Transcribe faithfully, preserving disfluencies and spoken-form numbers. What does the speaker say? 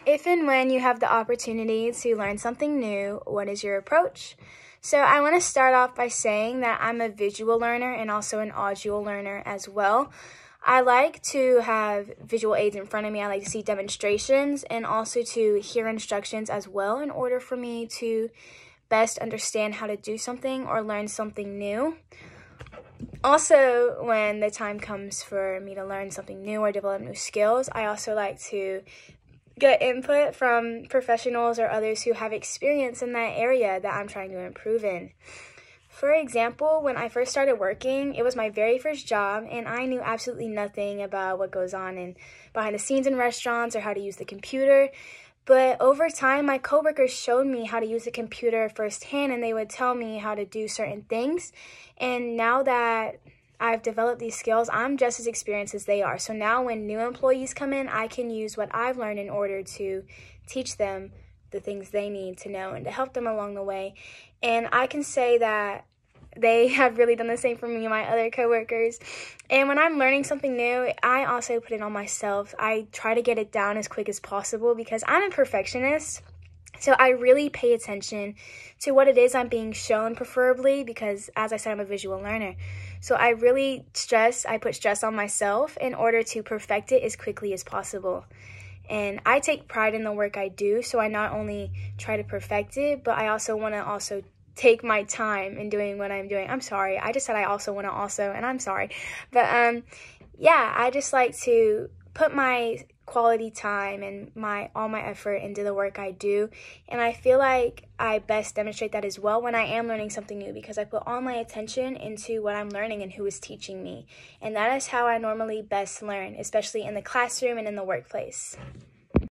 If and when you have the opportunity to learn something new, what is your approach? So I want to start off by saying that I'm a visual learner and also an audio learner as well. I like to have visual aids in front of me. I like to see demonstrations and also to hear instructions as well in order for me to best understand how to do something or learn something new. Also, when the time comes for me to learn something new or develop new skills, I also like to get input from professionals or others who have experience in that area that I'm trying to improve in. For example, when I first started working, it was my very first job, and I knew absolutely nothing about what goes on in behind the scenes in restaurants or how to use the computer. But over time, my coworkers showed me how to use the computer firsthand, and they would tell me how to do certain things. And now that I've developed these skills, I'm just as experienced as they are. So now when new employees come in, I can use what I've learned in order to teach them the things they need to know and to help them along the way. And I can say that they have really done the same for me and my other coworkers. And when I'm learning something new, I also put it on myself. I try to get it down as quick as possible because I'm a perfectionist. So I really pay attention to what it is I'm being shown, preferably, because as I said, I'm a visual learner. So I really stress, I put stress on myself in order to perfect it as quickly as possible. And I take pride in the work I do, so I not only try to perfect it, but I also want to also take my time in doing what I'm doing. I'm sorry, I just said I also want to also, and I'm sorry. But um, yeah, I just like to put my quality time and my all my effort into the work I do, and I feel like I best demonstrate that as well when I am learning something new, because I put all my attention into what I'm learning and who is teaching me, and that is how I normally best learn, especially in the classroom and in the workplace.